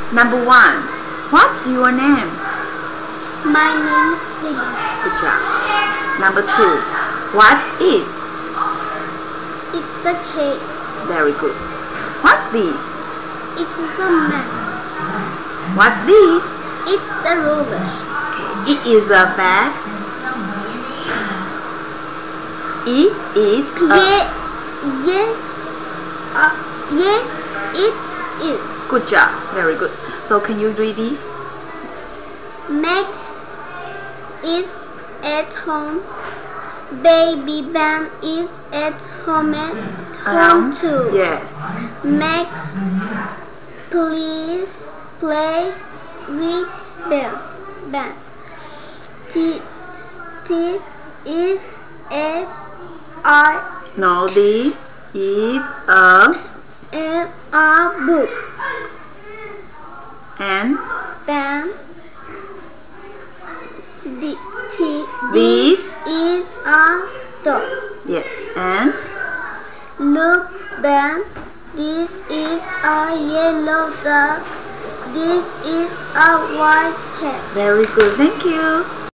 Number 1. What's your name? My name is Cindy. Good job. Number 2. What's it? It's a chair. Very good. What's this? It is a man. What's this? It's a ruler. It is a bag. It is a... Yes, it is. Good job. Very good. So can you read this? Max is at home. Baby Ben is at home too. Yes. Max, please play with Ben. This is a No, this is a book. And Ben. this is a dog. yes. And Look, Ben. This is a yellow dog. This is a white cat. very good. Thank you.